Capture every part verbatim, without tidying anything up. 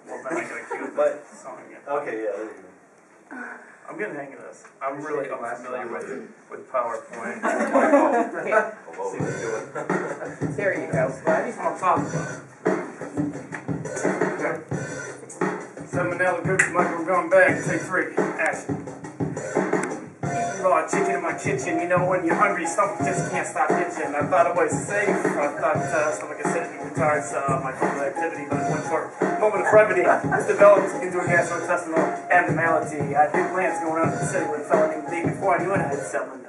Well, then I gotta cue But, the song again. okay, yeah, there you go. I'm getting the hang of this. I'm really unfamiliar with, with PowerPoint. Here. See what you're doing. There you go. I'll talk about it. Okay. Salmonella, good Michael, we're going back. Take three. Action. Eating raw chicken in my kitchen. You know when you're hungry, your stomach just can't stop itching. I thought it was safe. I thought uh, stomach acidity retards uh, my physical activity, but in one short moment of brevity, it's developed into a gastrointestinal abnormality. I had big plans going out to the city with a fellow named Lee. Before I knew it, I had salmonella.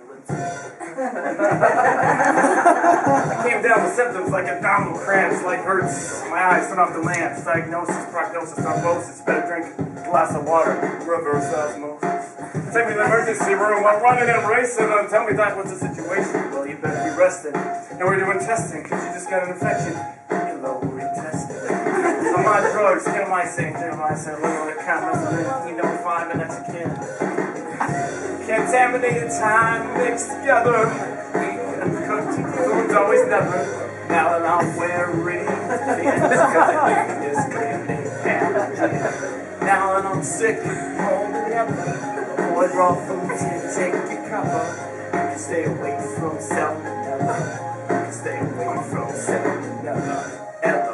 I came down with symptoms like abdominal cramps, light hurts, my eyes turn off the lamps, diagnosis, prognosis, thrombosis, better drink a glass of water, reverse osmosis. Take me to the emergency room while running and racing, and tell me, Doc, what's the situation? Well, you better be resting, and we're doing testing, because you just got an infection. You lower intestine. I'm on drugs, gentamicin, gentamicin, a little bit of condoms, you know, five minutes again. Contaminated time mixed together. Cooked food's always never. Now that I'm wearing discriminate pathogen. Now that I'm sick, home together. Avoid raw foods and take your cover. You can stay away from salmonella. You can stay away from salmonella. Ella.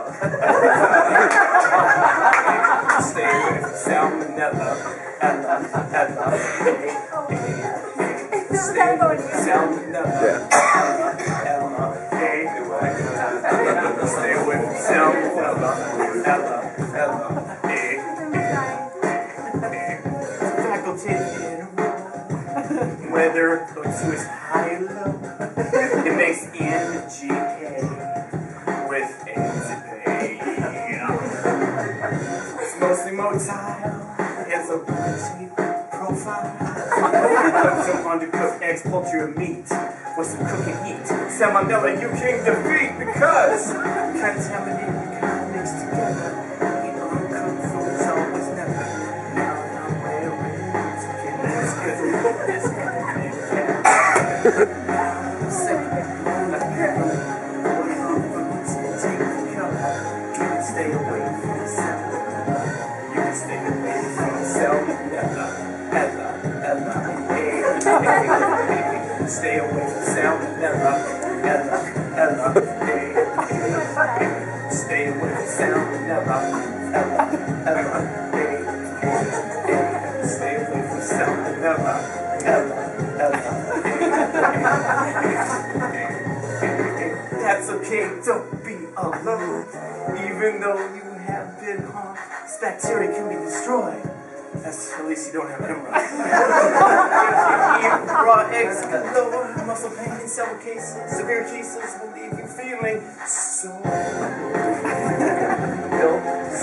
Stay away from salmonella. Ella. Ella. Stay away from salmonella. Ella. Ella. Hey. Stay away from salmonella. Ella. Ella. Hey. Faculty in a row. Whether O two is high or low, it makes N G A with A to pay. It's mostly motile. It's a bougie profile. Some undercooked eggs, poultry, or meat with some cooking heat. Salmonella you can defeat because contaminated mixed together. Eat uncooked foods always never. Now I'm wearing chicken. That's good. It's good. I'm sick. You can stay away from the salmonella. You can stay away from the salmonella. Ella, Ella, hey, hey, hey. Stay away from salmonella. Ella, Ella, hey, hey, hey. Stay away from salmonella. Ella, Ella, hey, hey, hey. Stay away from salmonella. Ella, Ella, hey, hey, hey, hey. That's okay, don't be alone. Even though you have been harmed, this bacteria can be destroyed. That's, at least you don't have hemorrhoids. Eat raw eggs galore, muscle pain in several cases, severe cases will leave you feeling so ill.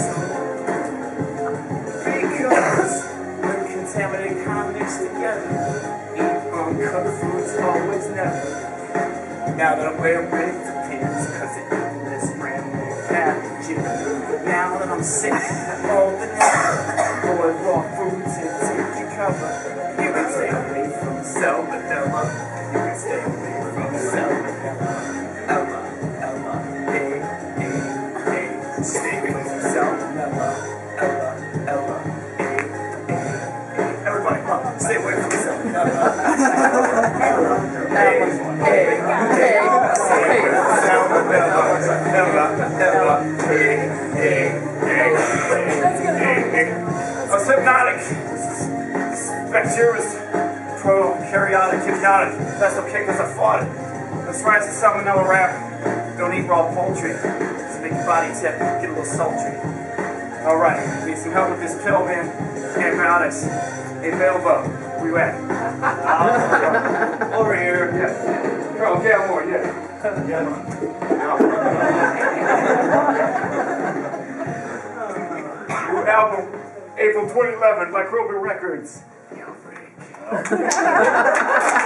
Because when contaminated convicts together, eat uncooked foods always never. Now that I'm wearing pants, cause it ain't this brand new pathogen. Now that I'm sick, all the time, avoid raw foods and take your cover. You can stay away from salmonella. You can stay away from salmonella. Ella, Ella, hey, hey, hey. Stay away from salmonella. Ella, Ella, hey, hey, hey. Everybody, come on, stay away from salmonella. Ella, hey, hey, hey. Salmonella, Ella, Ella, hey, hey, hey, hey, hey. I was hypnotic. This bacteria is prokaryotic, hypnotic. That's okay because I fought it. Let's rise the salmonella rap. Don't eat raw poultry. Just make your body tip, get a little sultry. Alright, need some help with this pill, man. Antibiotics. Hey, Belvo, where you at? Uh, over here. Yeah. Girl, get more, yeah. Yeah. New album, April twenty eleven, Microbiology Records.